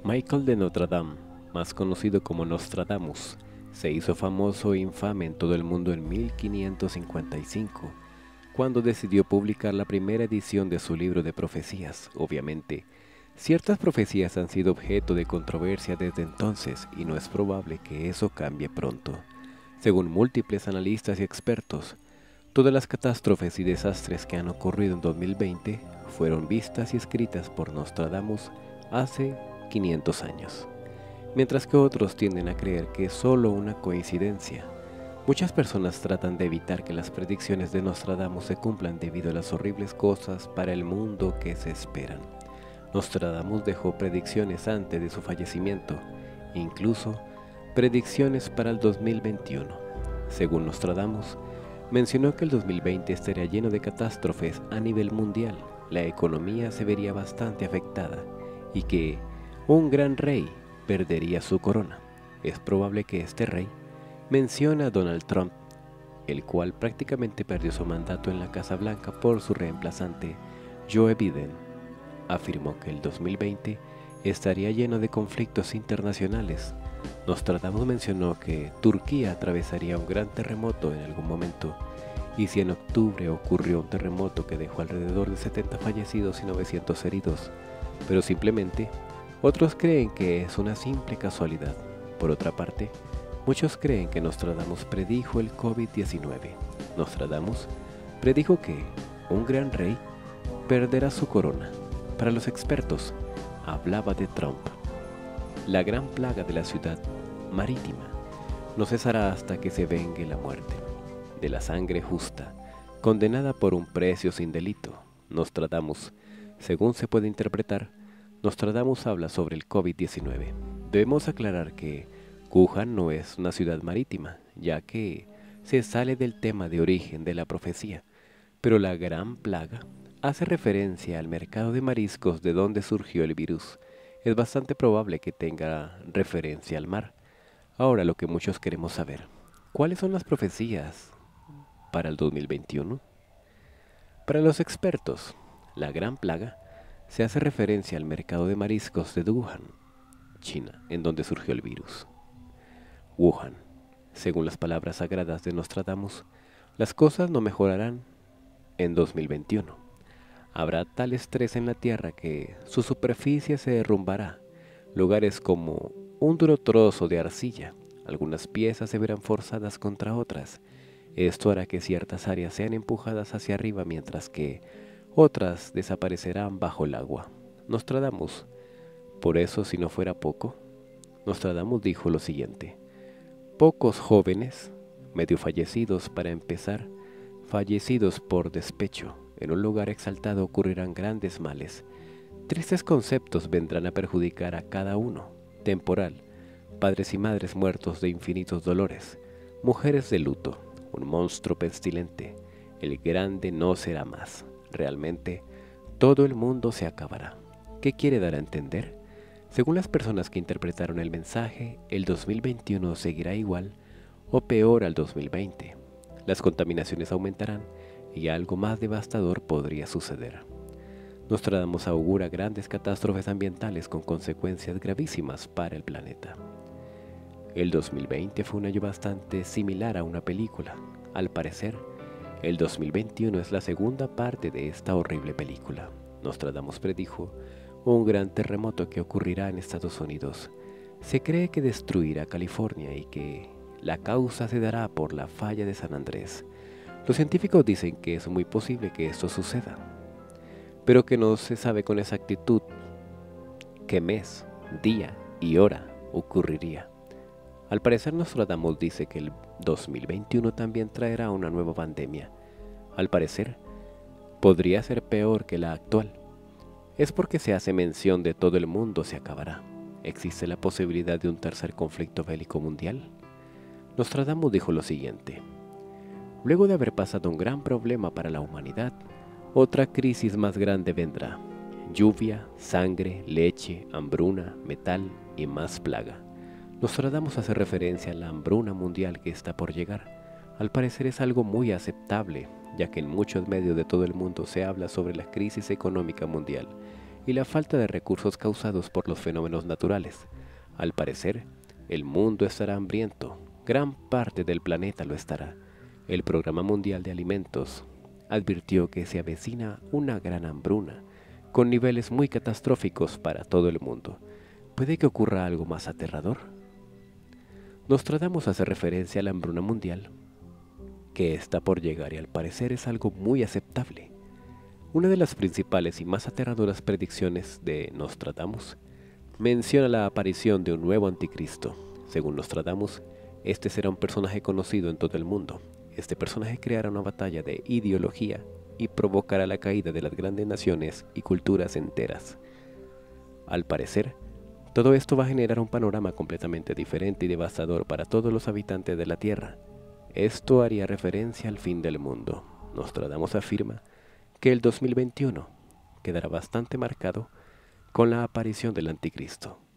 Michael de Notre Dame, más conocido como Nostradamus, se hizo famoso e infame en todo el mundo en 1555, cuando decidió publicar la primera edición de su libro de profecías. Obviamente, ciertas profecías han sido objeto de controversia desde entonces y no es probable que eso cambie pronto. Según múltiples analistas y expertos, todas las catástrofes y desastres que han ocurrido en 2020 fueron vistas y escritas por Nostradamus hace 500 años, mientras que otros tienden a creer que es solo una coincidencia. Muchas personas tratan de evitar que las predicciones de Nostradamus se cumplan debido a las horribles cosas para el mundo que se esperan. Nostradamus dejó predicciones antes de su fallecimiento, incluso predicciones para el 2021. Según Nostradamus, mencionó que el 2020 estaría lleno de catástrofes a nivel mundial, la economía se vería bastante afectada y que un gran rey perdería su corona. Es probable que este rey mencione a Donald Trump, el cual prácticamente perdió su mandato en la Casa Blanca por su reemplazante, Joe Biden. Afirmó que el 2020 estaría lleno de conflictos internacionales. Nostradamus mencionó que Turquía atravesaría un gran terremoto en algún momento, y si en octubre ocurrió un terremoto que dejó alrededor de 70 fallecidos y 900 heridos, pero simplemente otros creen que es una simple casualidad. Por otra parte, muchos creen que Nostradamus predijo el COVID-19. Nostradamus predijo que un gran rey perderá su corona. Para los expertos, hablaba de Trump. La gran plaga de la ciudad marítima no cesará hasta que se vengue la muerte de la sangre justa, condenada por un precio sin delito. Nostradamus, según se puede interpretar, Nostradamus habla sobre el COVID-19. Debemos aclarar que Wuhan no es una ciudad marítima, ya que se sale del tema de origen de la profecía, pero la gran plaga hace referencia al mercado de mariscos de donde surgió el virus. Es bastante probable que tenga referencia al mar. Ahora lo que muchos queremos saber, ¿cuáles son las profecías para el 2021? Para los expertos, la gran plaga se hace referencia al mercado de mariscos de Wuhan, China, en donde surgió el virus. Wuhan, según las palabras sagradas de Nostradamus, las cosas no mejorarán en 2021. Habrá tal estrés en la tierra que su superficie se derrumbará. Lugares como un duro trozo de arcilla, algunas piezas se verán forzadas contra otras. Esto hará que ciertas áreas sean empujadas hacia arriba mientras que otras desaparecerán bajo el agua. Nostradamus, por eso si no fuera poco, Nostradamus dijo lo siguiente: pocos jóvenes, medio fallecidos para empezar, fallecidos por despecho, en un lugar exaltado ocurrirán grandes males. Tristes conceptos vendrán a perjudicar a cada uno, temporal, padres y madres muertos de infinitos dolores, mujeres de luto, un monstruo pestilente, el grande no será más. Realmente, todo el mundo se acabará. ¿Qué quiere dar a entender? Según las personas que interpretaron el mensaje, el 2021 seguirá igual o peor al 2020. Las contaminaciones aumentarán y algo más devastador podría suceder. Nostradamus augura grandes catástrofes ambientales con consecuencias gravísimas para el planeta. El 2020 fue un año bastante similar a una película. Al parecer, el 2021 es la segunda parte de esta horrible película. Nostradamus predijo un gran terremoto que ocurrirá en Estados Unidos. Se cree que destruirá California y que la causa se dará por la falla de San Andrés. Los científicos dicen que es muy posible que esto suceda, pero que no se sabe con exactitud qué mes, día y hora ocurriría. Al parecer Nostradamus dice que el 2021 también traerá una nueva pandemia. Al parecer, podría ser peor que la actual. Es porque se hace mención de todo el mundo se acabará. ¿Existe la posibilidad de un tercer conflicto bélico mundial? Nostradamus dijo lo siguiente: luego de haber pasado un gran problema para la humanidad, otra crisis más grande vendrá. Lluvia, sangre, leche, hambruna, metal y más plaga. Nostradamus hace referencia a la hambruna mundial que está por llegar. Al parecer es algo muy aceptable, ya que en muchos medios de todo el mundo se habla sobre la crisis económica mundial. y la falta de recursos causados por los fenómenos naturales. Al parecer, el mundo estará hambriento, gran parte del planeta lo estará. El Programa Mundial de Alimentos advirtió que se avecina una gran hambruna, con niveles muy catastróficos para todo el mundo. ¿Puede que ocurra algo más aterrador? Nostradamus hace referencia a la hambruna mundial, que está por llegar y al parecer es algo muy aceptable. Una de las principales y más aterradoras predicciones de Nostradamus menciona la aparición de un nuevo anticristo. Según Nostradamus, este será un personaje conocido en todo el mundo. Este personaje creará una batalla de ideología y provocará la caída de las grandes naciones y culturas enteras. Al parecer, todo esto va a generar un panorama completamente diferente y devastador para todos los habitantes de la Tierra. Esto haría referencia al fin del mundo. Nostradamus afirma que el 2021 quedará bastante marcado con la aparición del anticristo.